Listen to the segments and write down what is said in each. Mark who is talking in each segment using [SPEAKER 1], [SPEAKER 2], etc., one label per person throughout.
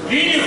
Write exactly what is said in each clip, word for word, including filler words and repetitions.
[SPEAKER 1] Линию!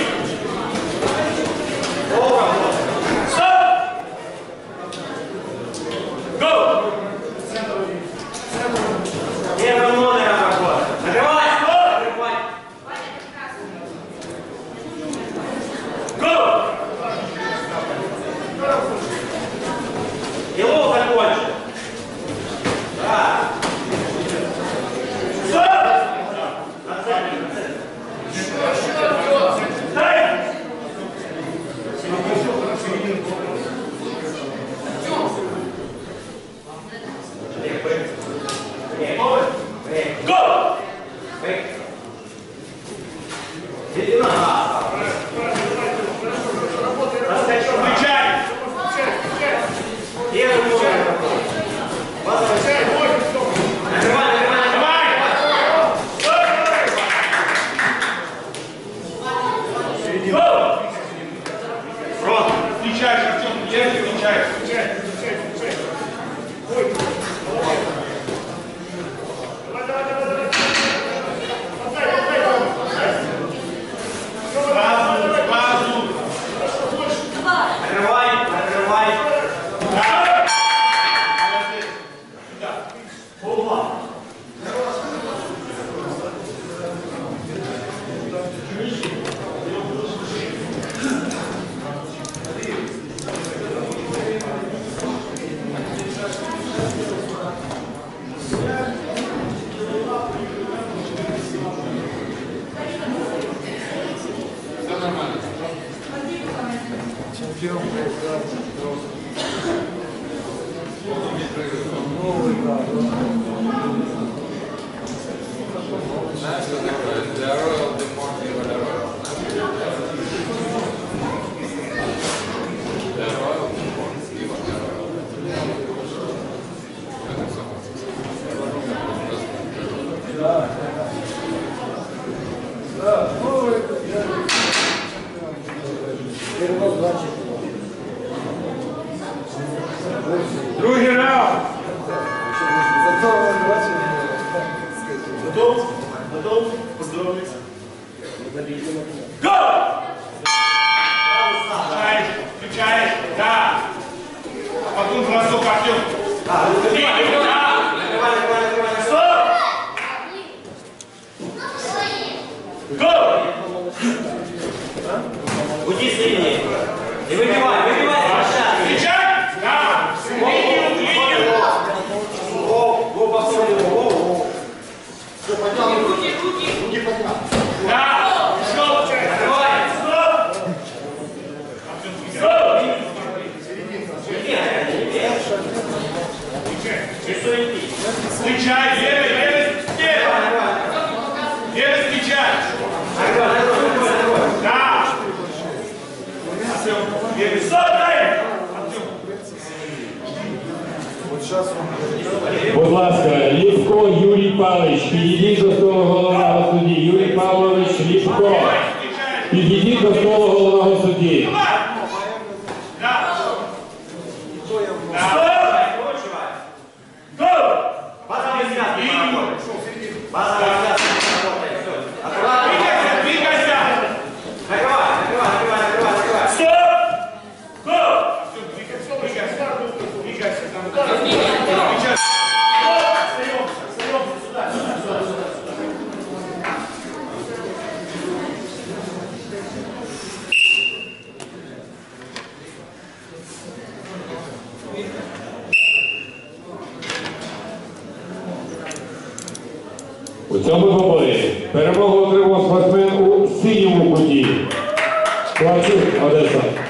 [SPEAKER 2] Другий раунд.
[SPEAKER 1] Готов? Готов? Поздоровались. Го! Включаешь, включаешь, да. А потом бросок, Артем. Да. Стоп! Го!
[SPEAKER 3] Уйди с линии. И выбивай, выбивай.
[SPEAKER 1] Встречай! Да! Линию, линию!
[SPEAKER 3] Го, го, посмотри, го, го.
[SPEAKER 1] Руки, руки! Руки поднял. Да! Пошел! Давай! Стоп! Стоп! Встречай! Левый, левый, левый! Левый встречай! Да! Левый, стоп, дай!
[SPEAKER 2] Будь ласка, Ліпко Юрій Павлович, підійдіть до столу головного судді. Юрій Павлович Ліпко, підійдіть до столу головного судді. У цьому поборі перемогу отримав спортсмен у синьому куті. Плачук, Одеса.